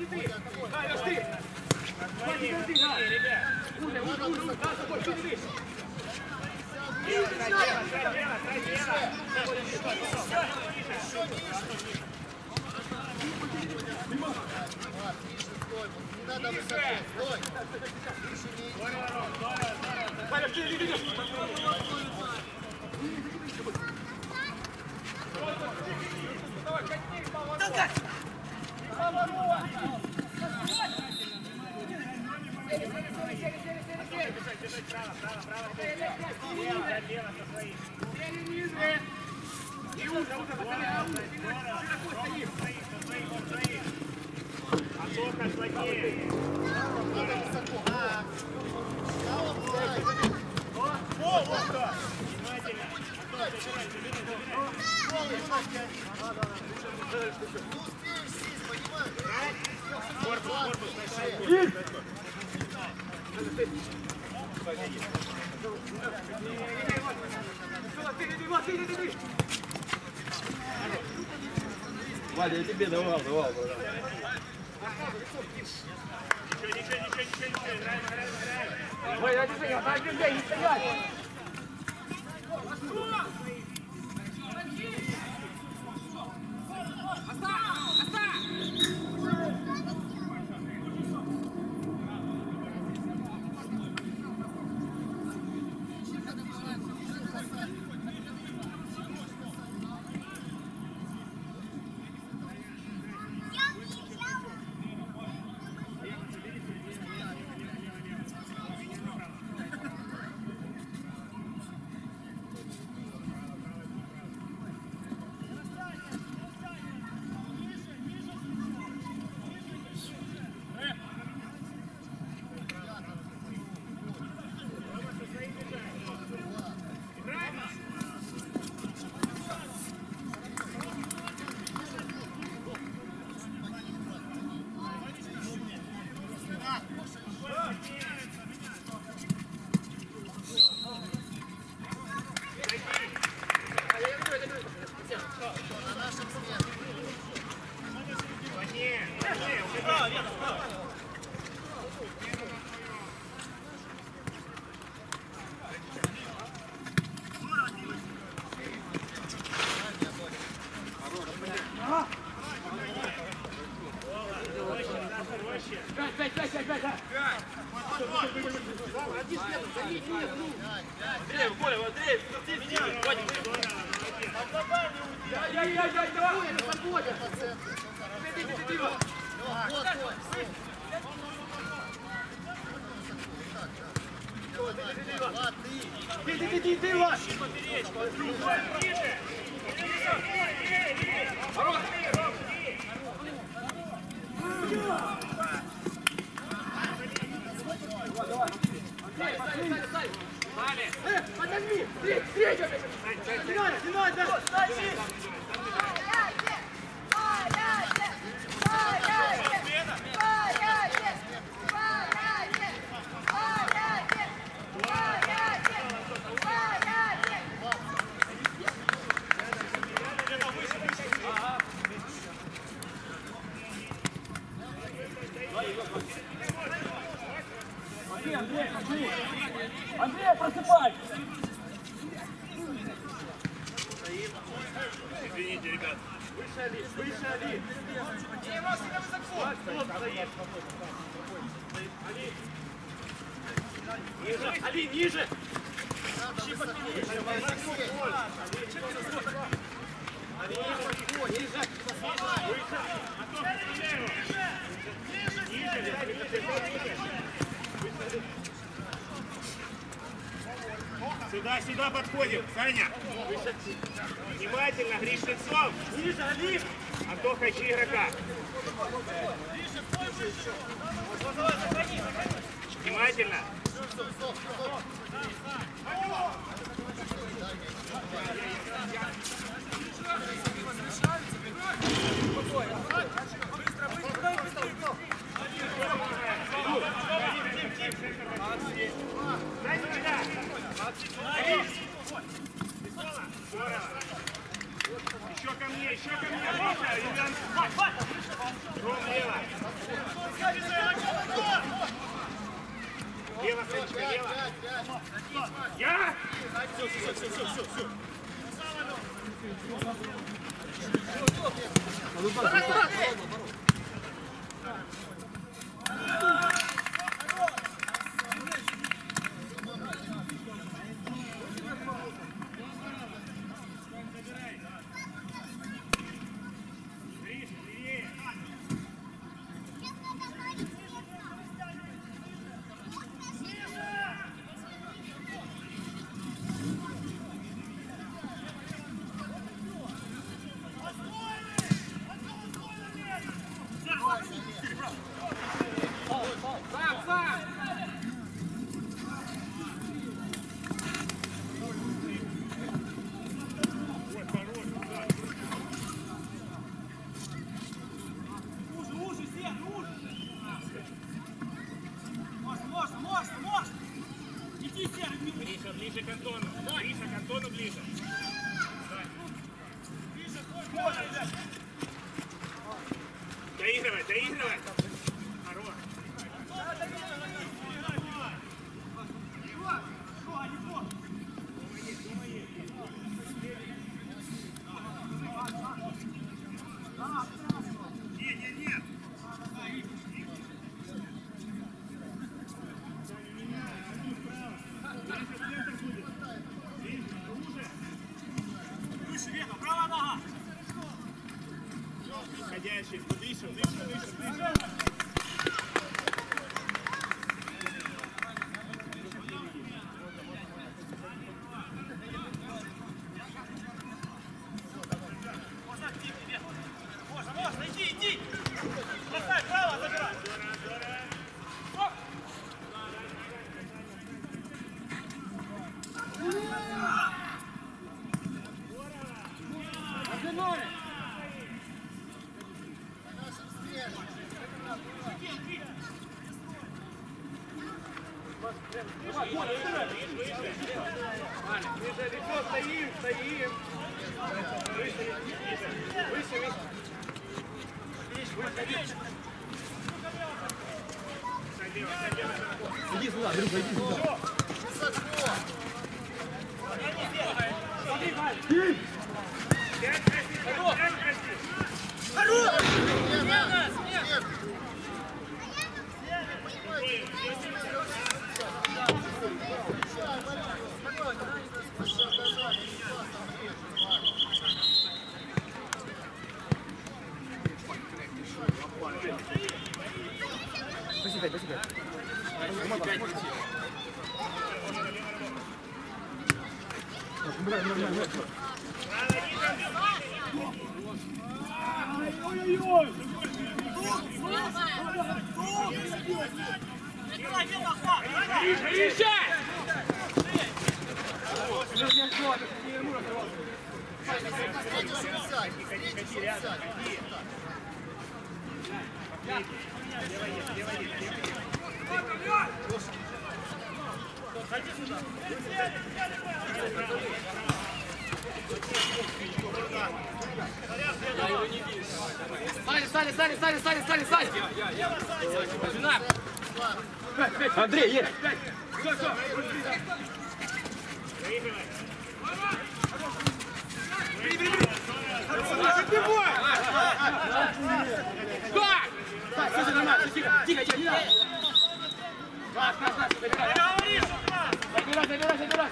Валя, я тебе давал. Ничего, играй, не стоять! Андрей, просыпай! Извините, ребят. Выше Али! Не, Макс, не высоко! Ниже, Али, ниже! Сюда подходим, Саня. Внимательно, Гриш лицом. Ниже, Али! А то хочу игрока. Внимательно. Еще ко мне, еще ко Ром, лево. Лево, Санечка, лево. Я! Все. Ближе к Антону. Гриша, к Антону ближе. Доигрывай. Хорош. Нет. Ходящий, дышим. Можно, иди. Бросай, право, забирай. Стоим. Выше. Иди сюда, Андрюха, иди сюда. Спасибо. Стали! Андрей, есть! Все нормально, тихо, не надо! Забирай!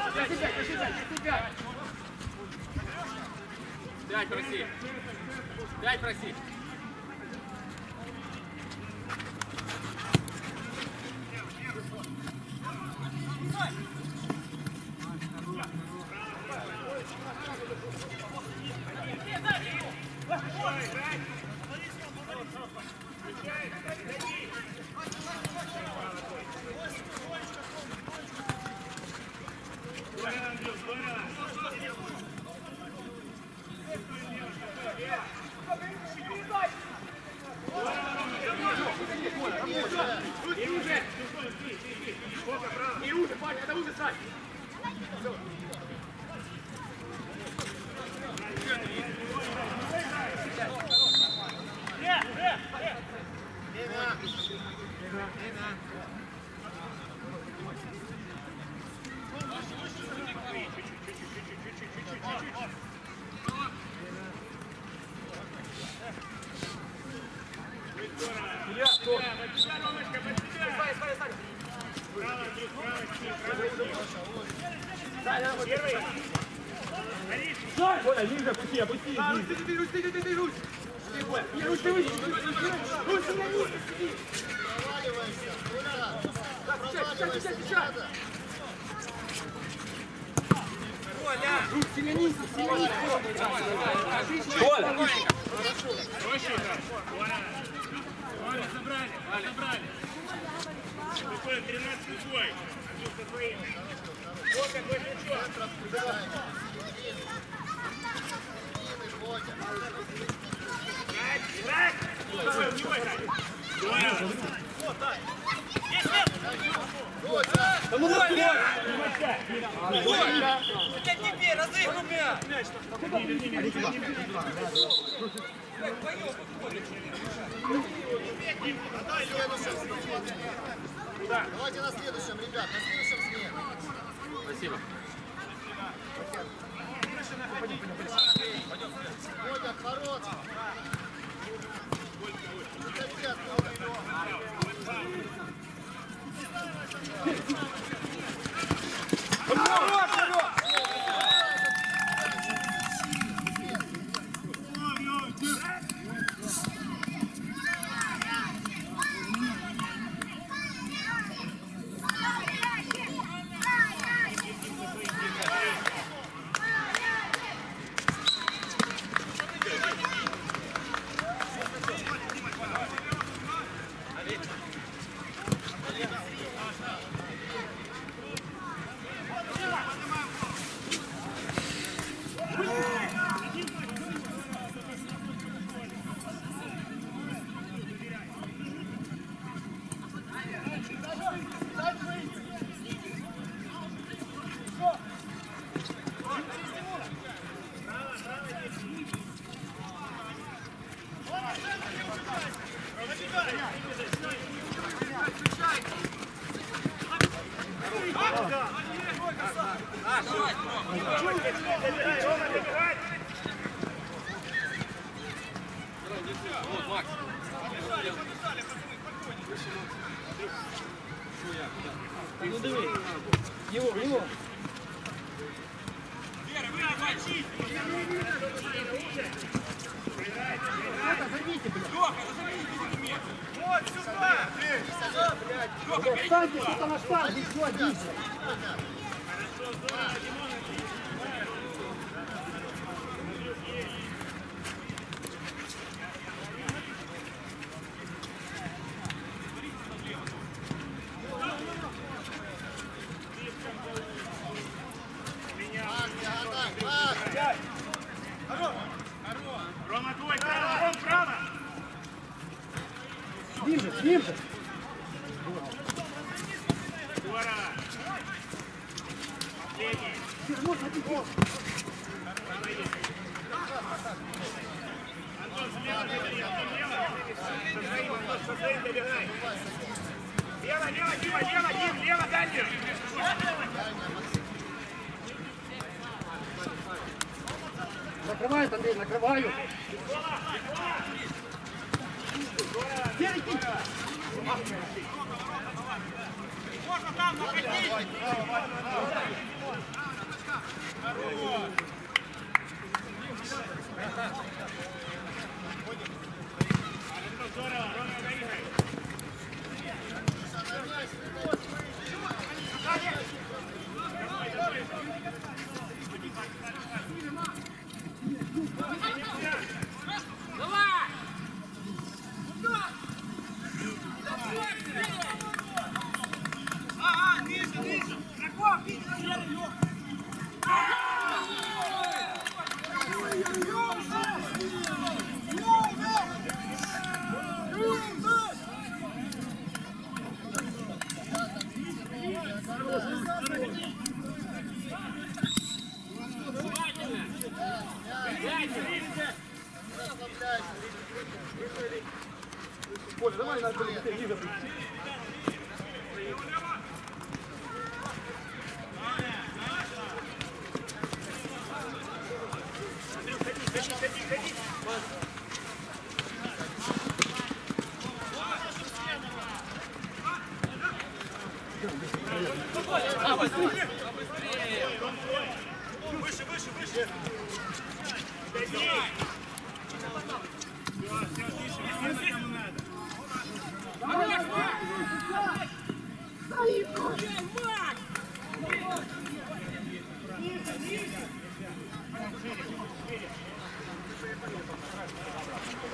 5 проси! И уже, парень, это уже сзади. Все. Коля, ниже опусти, опусти. Ты, Русь! Ты выше! Русь, на низко сиди! Сейчас! Русь, сильнее! Коля! Проще играть. Коля, забрали. Такой 13 бой. Андрюха, твои. Вот какой мячок. Играть! Давай, убивай, Даня. Да ну давай! Теперь разыгрывай мяч. Давайте на следующем, ребят, на следующем смене. Спасибо. Водя, к ворот. Ну диви. Его. Вот сюда! Встаньте, что-то на штанге, все, Диша! Рома, твой, право, Ром, право. Ниже! Здорово. Последний. Антон, слева забери, Антон, лево. Со своим добегай. Лево, Дим, лево, дальше. Накрывает, Андрей, накрываю! Можно там находить! Здорово, Рома, выиграй. Коля, давай на ниже. Выше!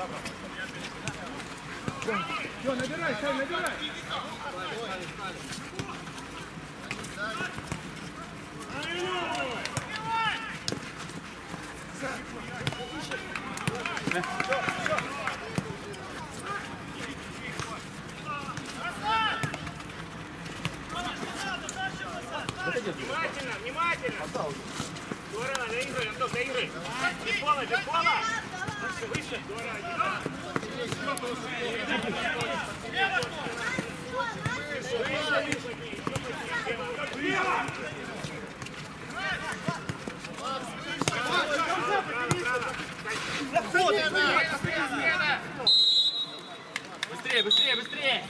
Все, набирай, Сань, набирай. Внимательно, внимательно! Здорово, доиграй, Антон, доиграй! Без пола, без пола! Выше, выше! Здорово! Быстрее, быстрее, быстрее!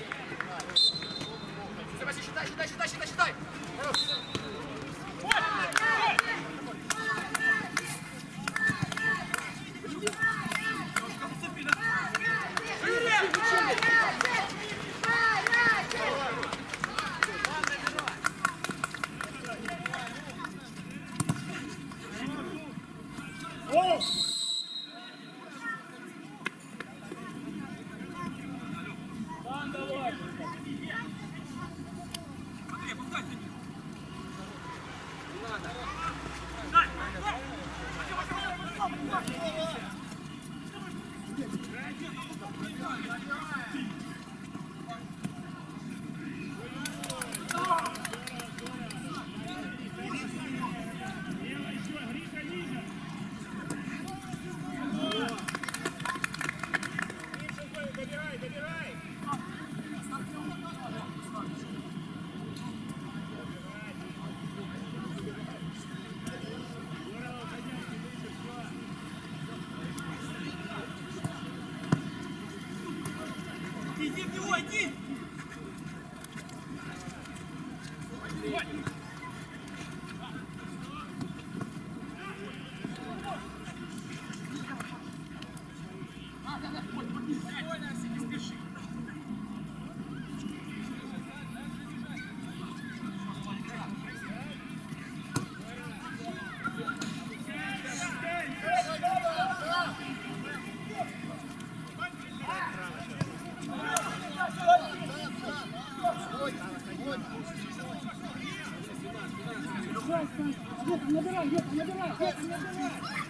Считай, считай, считай, считай, считай. Набирай, набирай, набирай.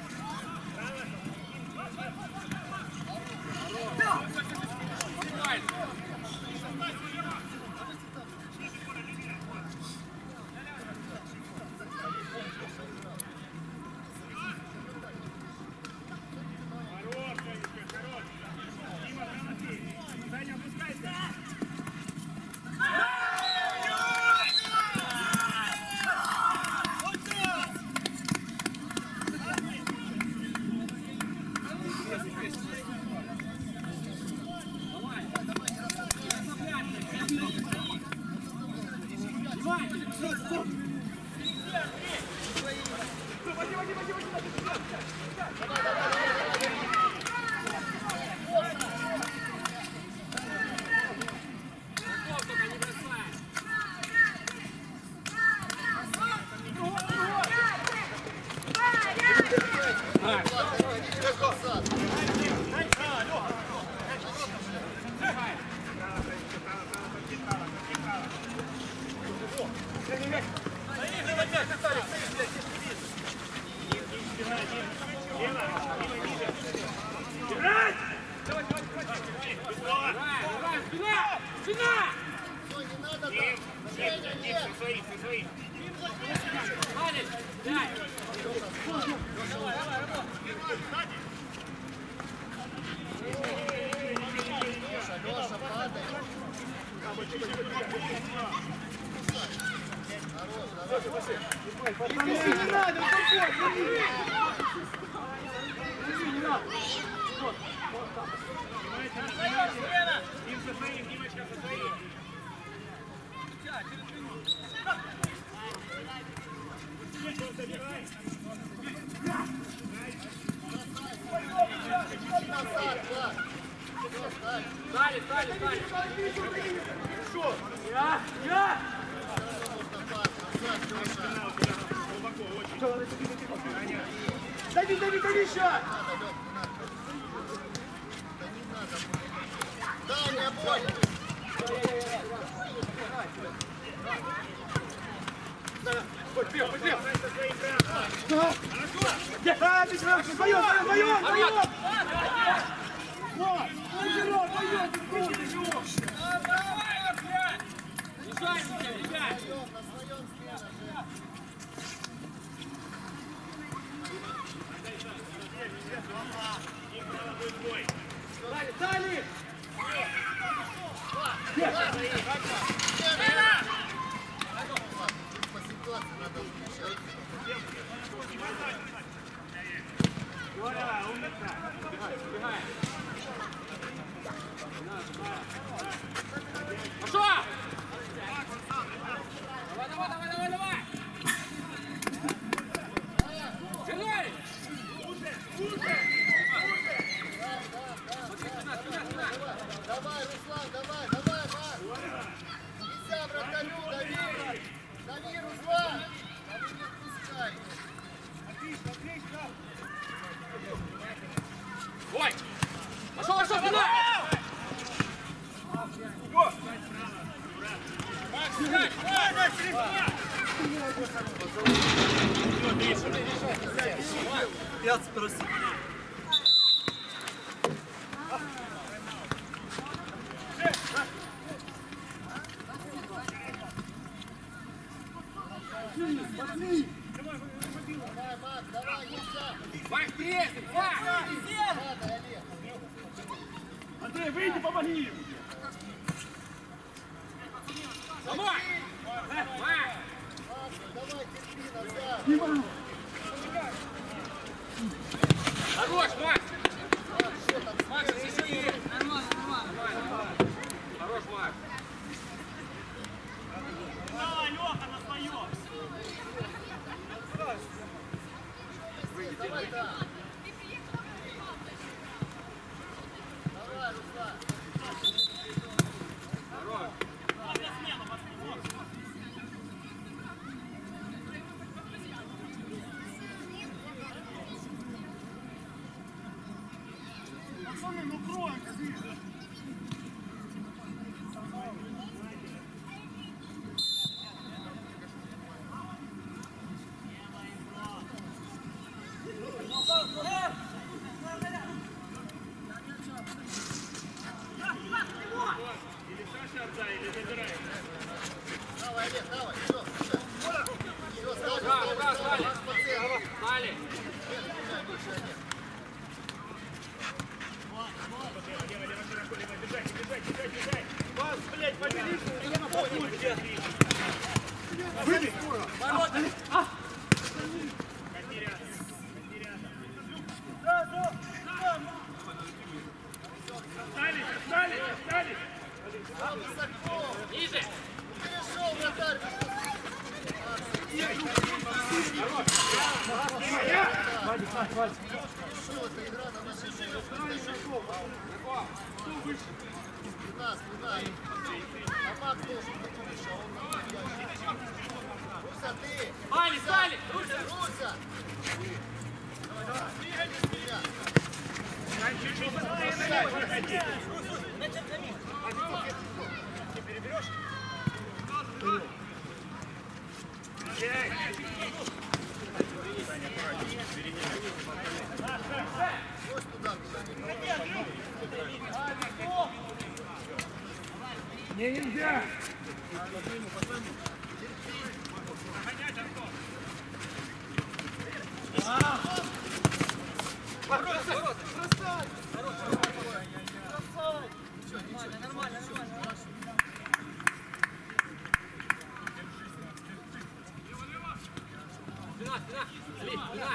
Не надо, Дим со своим, Димочка со своим. Стали, стали, стали! Хорошо! Я! Дави, дави, дави, ща! Подбил! Да, ты же вдвоем! Вот! Вдвоем! Дали! По ситуации надо включать. Пошел! Давай! Вернули! Давай, Руслан, давай, Марк. Нельзя вратарю, дави, Руслан. Дави, не отпускай. Ой! Пошел, туда! Давай, Марк, давай, нельзя. Вась, тресни! Надо, Олег. Андрей, выйди, помоги им! Домой! Давай, терпи, назад. Хорош, Макс! Макс, еще есть! Нормально. Хорош, Макс! Давай, Леха, на своем. Давай, да. Давай, Руслан. Хорош! Или Саша отдай, или забирай. Давай, Олег, давай. Все, Ура, стали! Стали! Бежать. Вас, блядь, победишь! Я на похуй! Встали! Ниже! перешел, вратарь. Перешел, это игра на нашей жизни. Спина. А Макс должен быть выше, а он на ящик. Руся, ты! Стали! Руся! Чуть-чуть подходи. Переберешь? Пусть туда, Не, нельзя! Спина! Спина!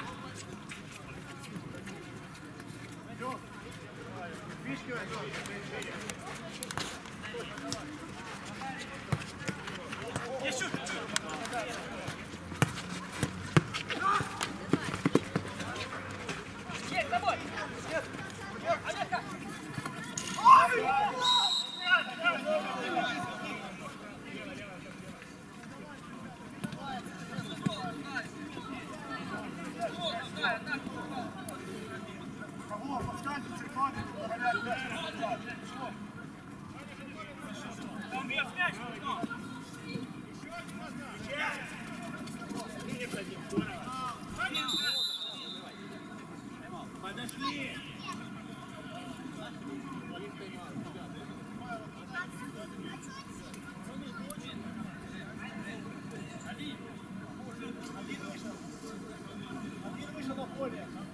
Один вышел на поле.